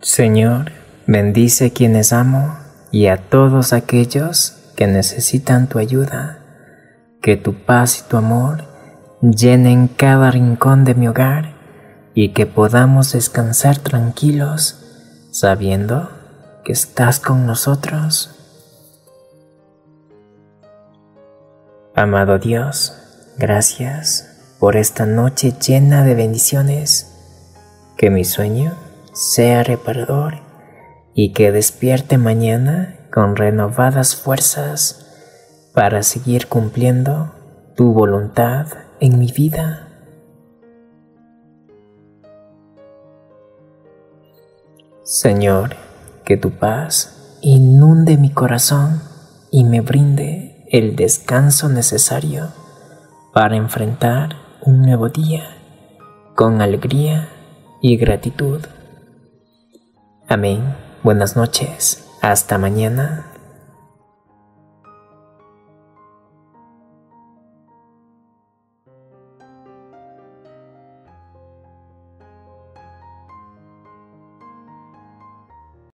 Señor, bendice a quienes amo y a todos aquellos que necesitan tu ayuda. Que tu paz y tu amor llenen cada rincón de mi hogar y que podamos descansar tranquilos sabiendo que estás con nosotros. Amado Dios, gracias por esta noche llena de bendiciones. Que mi sueño sea reparador y que despierte mañana con renovadas fuerzas para seguir cumpliendo tu voluntad en mi vida. Señor, que tu paz inunde mi corazón y me brinde el descanso necesario para enfrentar un nuevo día con alegría y gratitud. Amén. Buenas noches. Hasta mañana.